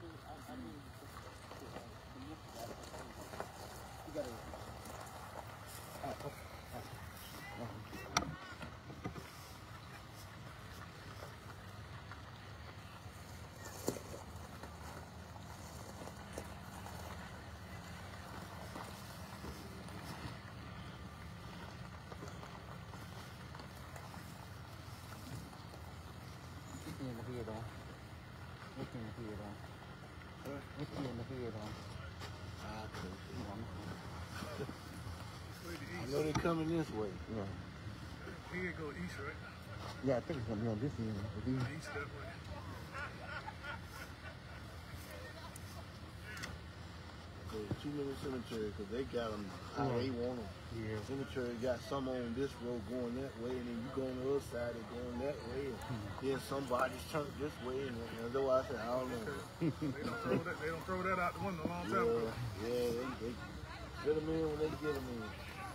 I know they're coming this way. Yeah. Here go east, right? Yeah, I think it's gonna be on this end. East that way. Too many cemeteries because they got them how they want them. Yeah. Cemetery got some on this road going that way, and then you go on the other side, they're going that way, and then somebody's turned this way, and that's why I said, I don't know. They don't throw that out the window a long time ago. Yeah, they get them in when they get them in.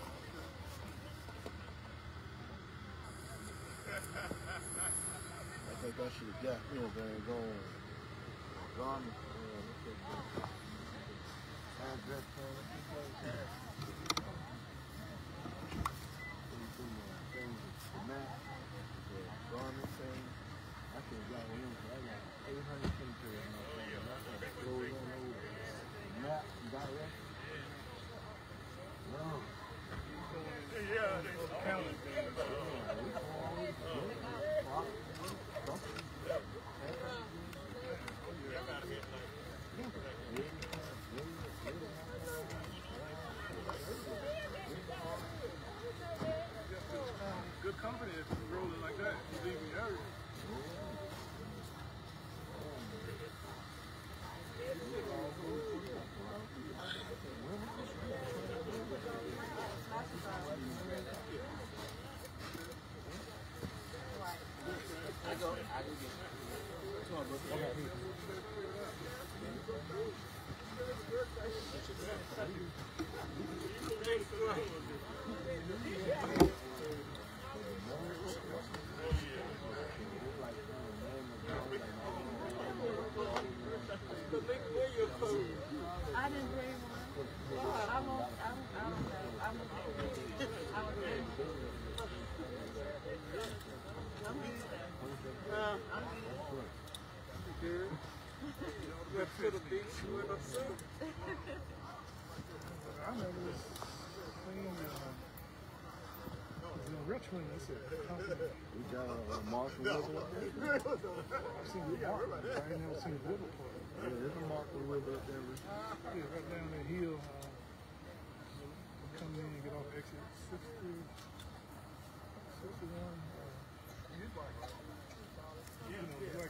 I think I should have got going. Garment. Address garment thing. I could have got one. I got 800 cemeteries. Map direct. No. Yeah, they counting. Good company if you're rolling like that. You leave the area. I didn't bring one. Good. Went to the beach, went up south. I remember this thing in Richmond. It's a company. We got a Marshall River up there. I've seen the Mark, but I ain't never seen the river part. Yeah, there's a Marshall River up there. Yeah, right down that hill. Come in and get off exit 60, 61. You know, like,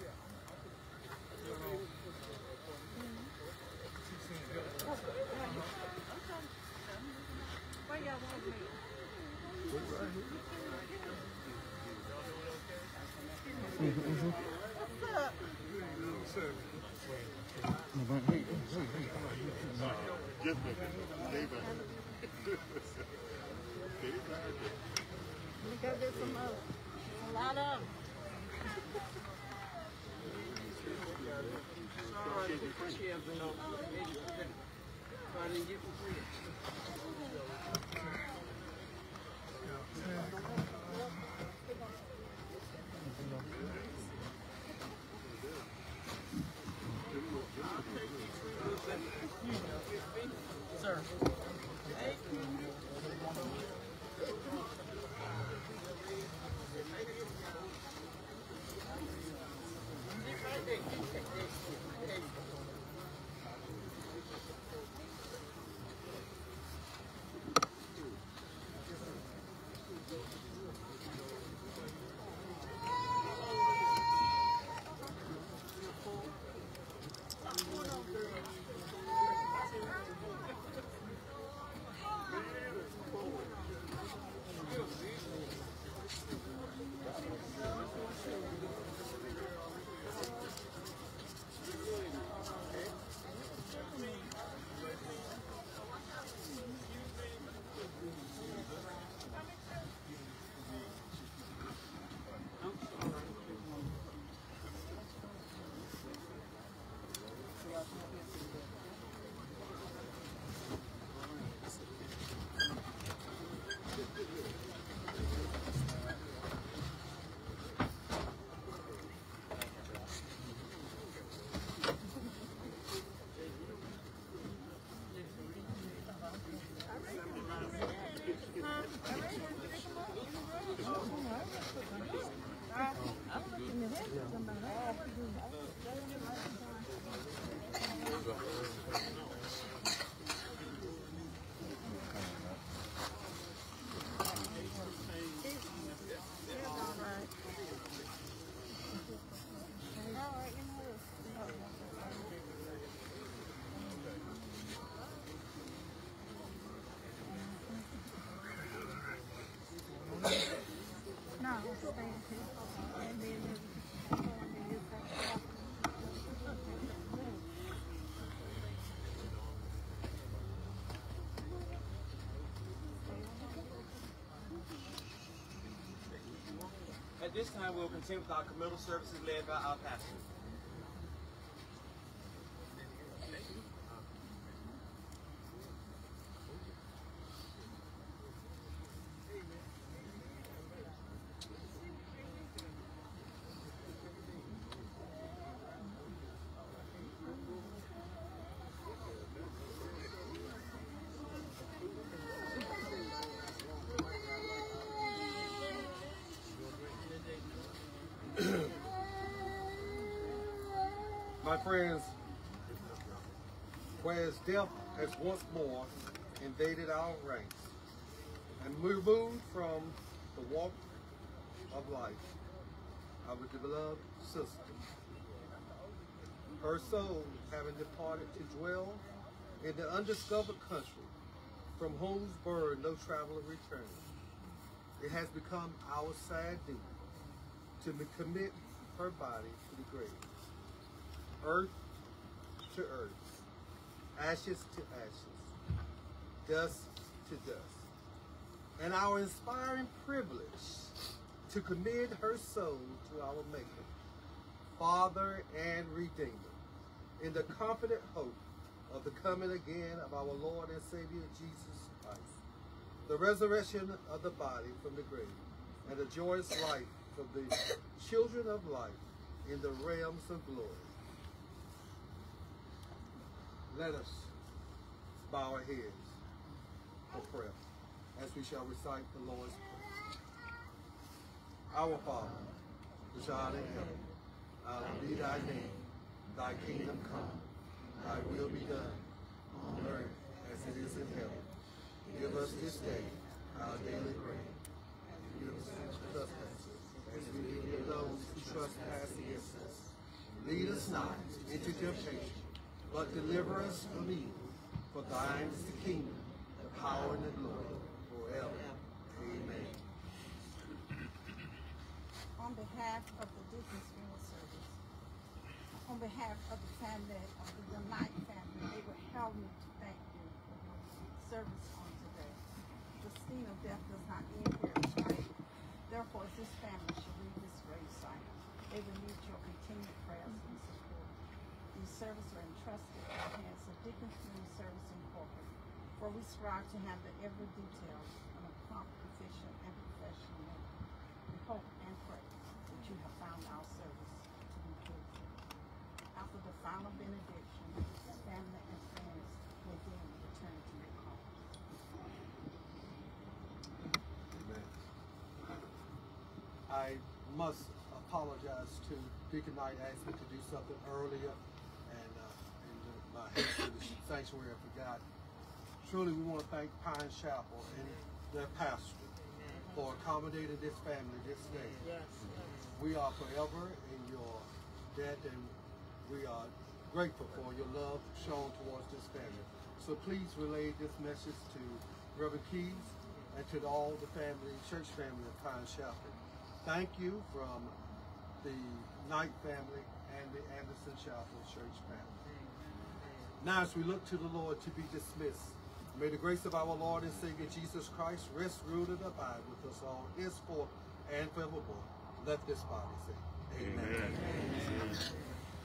Where y'all want me? What's right here? What's up? Because there's a lot of them. Sorry, I didn't get for free. Sir. Thank you. At this time, we'll continue with our committal services led by our pastor. My friends, whereas death has once more invaded our ranks and we moved from the walk of life, our beloved sister, her soul having departed to dwell in the undiscovered country from whose birth no traveler returns, it has become our sad duty to commit her body to the grave. Earth to earth, ashes to ashes, dust to dust. And our inspiring privilege to commit her soul to our Maker, Father and Redeemer, in the confident hope of the coming again of our Lord and Savior Jesus Christ, the resurrection of the body from the grave, and the joyous life of the children of life in the realms of glory. Let us bow our heads for prayer as we shall recite the Lord's Prayer. Our Father, which art in heaven, hallowed be thy name. Thy kingdom come, thy will be done, on earth as it is in heaven. Give us this day our daily bread, and forgive us our trespasses, as we forgive those who trespass against us. Lead us not into temptation, but deliver us from evil. For thine is the kingdom, the power, and the glory, forever. Amen. On behalf of the Deacon's Funeral Service, on behalf of the family of the Knight family, they would help me to thank you for your service on today. The sting of death does not end here tonight. Therefore, as this family should leave this grave site, they will need your continued prayers and support. These services are entrusted in the hands of Deacon's Funeral Service Incorporated, for we strive to handle every detail in a prompt, efficient, and professional manner. We hope and pray that you have found our service to be fruitful. After the final benediction, family and friends will then return to your homes. Amen. I must apologize to Deacon Knight asked me to do something earlier, and my haste to the sanctuary I forgot. Truly, we want to thank Pine Chapel and their pastor for accommodating this family this day. Yes. We are forever in your debt, and we are grateful for your love shown towards this family. So please relay this message to Reverend Keys and to all the family, church family of Pine Chapel. Thank you from the Knight family and the Anderson Chapel church family. Now as we look to the Lord to be dismissed, may the grace of our Lord and Savior Jesus Christ rest, rule, and abide with us all, henceforth and forevermore. Let this body say, Amen. Amen. Amen.